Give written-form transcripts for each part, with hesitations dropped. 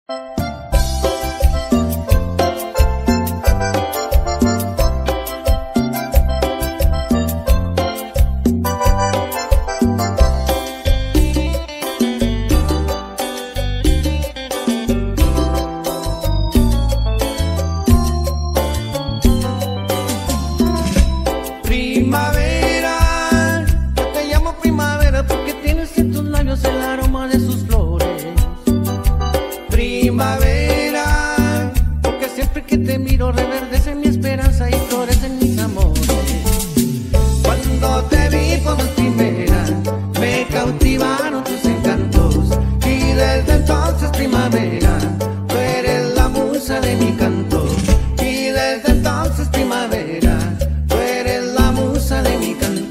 Primavera, yo te llamo primavera porque tienes en tus labios el aroma de sus flores. Primavera, porque siempre que te miro reverdece mi esperanza y florecen mis amores. Cuando te vi por vez primera, me cautivaron tus encantos y desde entonces primavera, tú eres la musa de mi canto. Y desde entonces primavera, tú eres la musa de mi canto.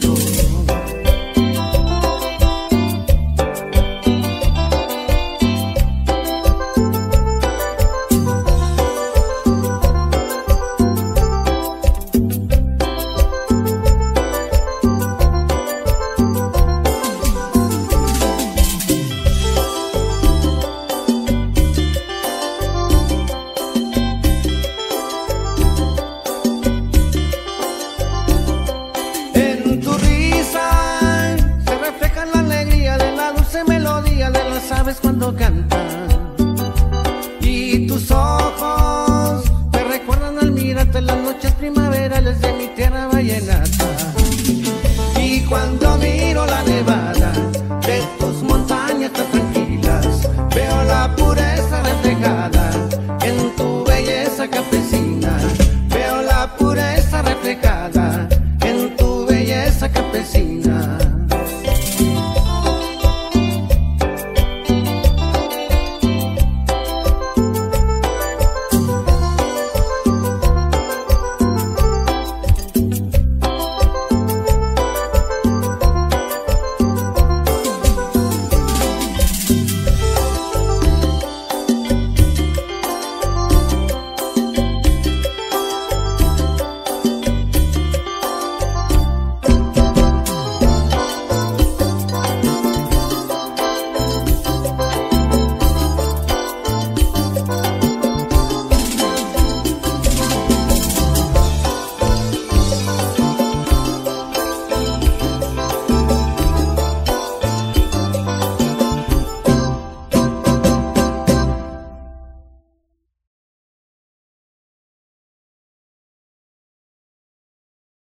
En tu risa se refleja la alegría de la dulce melodía de las aves cuando cantan.